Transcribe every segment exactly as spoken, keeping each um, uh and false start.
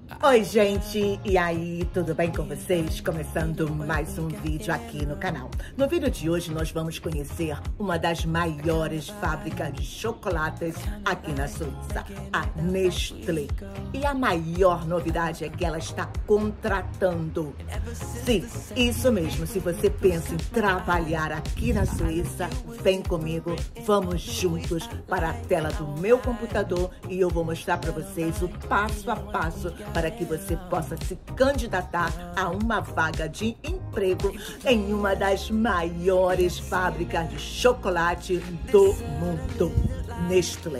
Oi, gente! E aí, tudo bem com vocês? Começando mais um vídeo aqui no canal. No vídeo de hoje, nós vamos conhecer uma das maiores fábricas de chocolates aqui na Suíça, a Nestlé. E a maior novidade é que ela está contratando. Sim, isso mesmo. Se você pensa em trabalhar aqui na Suíça, vem comigo, vamos juntos para a tela do meu computador e eu vou mostrar para vocês o passo a passo para que você possa se candidatar a uma vaga de emprego em uma das maiores fábricas de chocolate do mundo, Nestlé.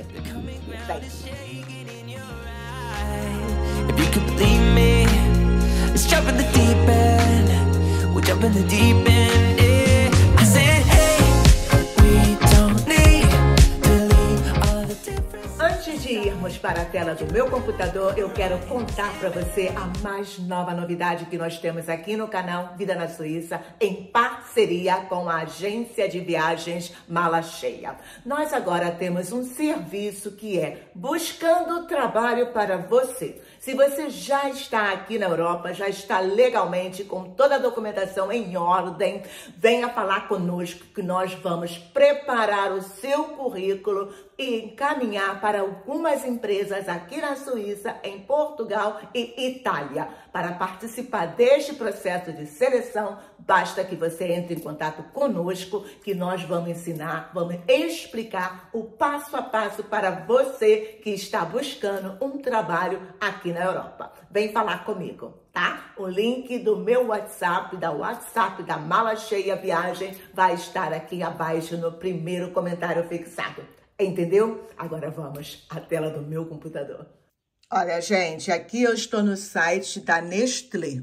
Antes de irmos para a tela do meu computador, eu quero contar para você a mais nova novidade que nós temos aqui no canal Vida na Suíça, em parceria com a agência de viagens Mala Cheia. Nós agora temos um serviço que é Buscando Trabalho para Você. Se você já está aqui na Europa, já está legalmente com toda a documentação em ordem, venha falar conosco que nós vamos preparar o seu currículo e encaminhar para algumas empresas aqui na Suíça, em Portugal e Itália. Para participar deste processo de seleção, basta que você entre em contato conosco, que nós vamos ensinar, vamos explicar o passo a passo para você que está buscando um trabalho aqui na Europa. Vem falar comigo, tá? O link do meu WhatsApp, da WhatsApp da Mala Cheia Viagem, vai estar aqui abaixo no primeiro comentário fixado. Entendeu? Agora vamos à tela do meu computador. Olha, gente, aqui eu estou no site da Nestlé.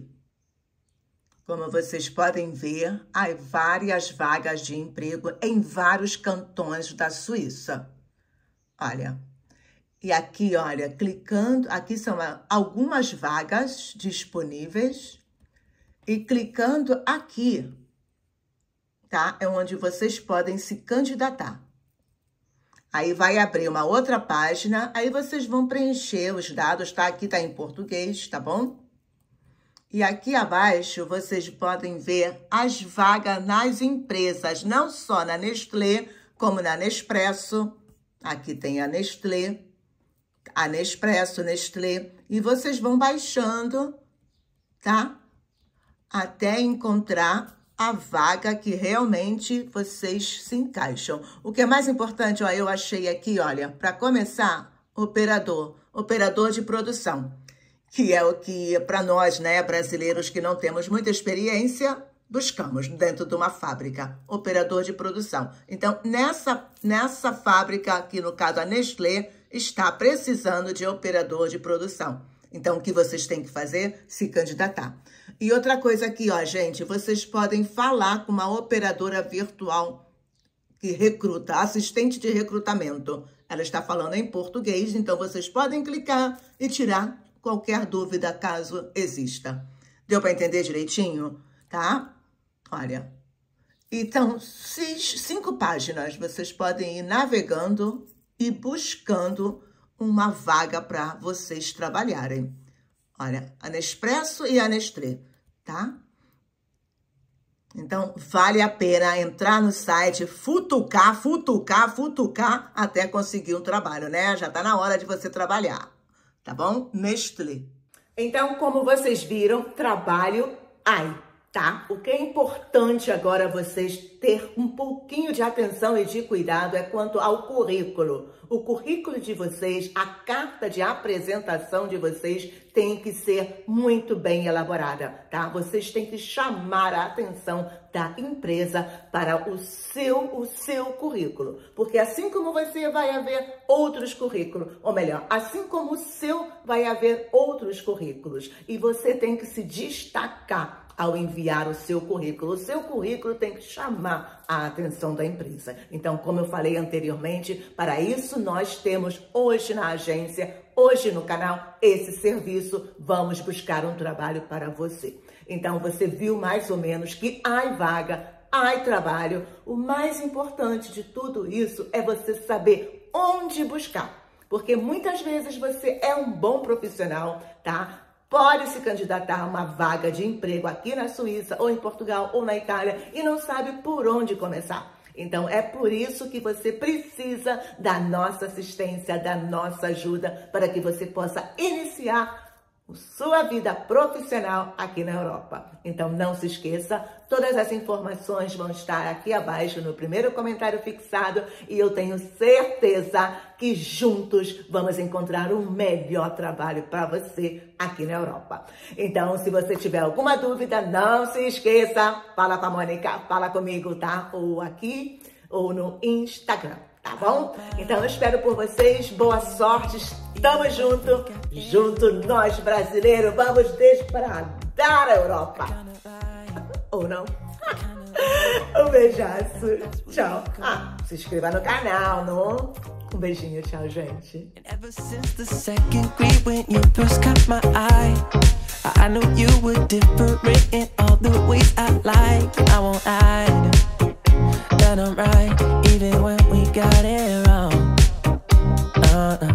Como vocês podem ver, há várias vagas de emprego em vários cantões da Suíça. Olha, e aqui, olha, clicando, aqui são algumas vagas disponíveis. E clicando aqui, tá? É onde vocês podem se candidatar. Aí vai abrir uma outra página, aí vocês vão preencher os dados, tá? Aqui tá em português, tá bom? E aqui abaixo vocês podem ver as vagas nas empresas, não só na Nestlé, como na Nespresso. Aqui tem a Nestlé, a Nespresso, Nestlé. E vocês vão baixando, tá? Até encontrar a vaga que realmente vocês se encaixam. O que é mais importante, ó, eu achei aqui, olha, para começar, operador, operador de produção, que é o que para nós, né, brasileiros que não temos muita experiência, buscamos dentro de uma fábrica, operador de produção. Então, nessa, nessa fábrica, aqui no caso a Nestlé, está precisando de operador de produção. Então, o que vocês têm que fazer? Se candidatar. E outra coisa aqui, ó, gente, vocês podem falar com uma operadora virtual que recruta, assistente de recrutamento. Ela está falando em português, então vocês podem clicar e tirar qualquer dúvida caso exista. Deu para entender direitinho? Tá? Olha. Então, cinco páginas, vocês podem ir navegando e buscando uma vaga para vocês trabalharem. Olha, a Nespresso e a Nestlé, tá? Então, vale a pena entrar no site, futucar, futucar, futucar, até conseguir um trabalho, né? Já tá na hora de você trabalhar, tá bom? Nestlé. Então, como vocês viram, trabalho aí, tá? O que é importante agora vocês ter um pouquinho de atenção e de cuidado é quanto ao currículo. O currículo de vocês, a carta de apresentação de vocês tem que ser muito bem elaborada, tá? Vocês têm que chamar a atenção da empresa para o seu, o seu currículo. Porque assim como você vai haver outros currículos, ou melhor, assim como o seu vai haver outros currículos. E você tem que se destacar ao enviar o seu currículo. O seu currículo tem que chamar a atenção da empresa. Então, como eu falei anteriormente, para isso nós temos hoje na agência, hoje no canal, esse serviço. Vamos buscar um trabalho para você. Então, você viu mais ou menos que há vaga, há trabalho. O mais importante de tudo isso é você saber onde buscar. Porque muitas vezes você é um bom profissional, tá? pode se candidatar a uma vaga de emprego aqui na Suíça, ou em Portugal, ou na Itália, e não sabe por onde começar. Então, é por isso que você precisa da nossa assistência, da nossa ajuda, para que você possa iniciar sua vida profissional aqui na Europa. Então, não se esqueça, todas as informações vão estar aqui abaixo no primeiro comentário fixado e eu tenho certeza que juntos vamos encontrar um melhor trabalho para você aqui na Europa. Então, se você tiver alguma dúvida, não se esqueça, fala com a Mônica, fala comigo, tá? Ou aqui, ou no Instagram, tá bom? Então, eu espero por vocês, boa sorte, estamos juntos, junto nós brasileiros, vamos desbradar a Europa. Ou não? Um beijaço, tchau. Ah, se inscreva no canal, não? Um beijinho, tchau, gente. Ever since the second grade when you first caught my eye, I knew you were different in all the ways I like. I won't hide that I'm right, even when we got it wrong. Uh-uh.